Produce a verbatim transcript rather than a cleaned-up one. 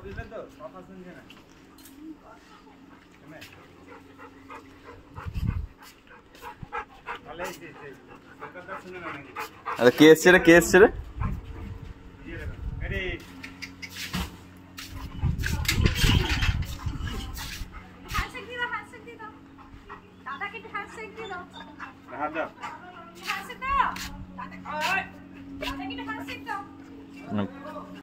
বুঝলেন তো কথা শুনছে না তাহলে কথা শুনে না নাকি আরে কে এসছে রে কে এসছে রে আরে হ্যান্ডশেক দিও হ্যান্ডশেক দিও দাদাকে হ্যান্ডশেক দিও হাত দাও হ্যান্ডশেক দাও দাদা দাদাকে হ্যান্ডশেক দাও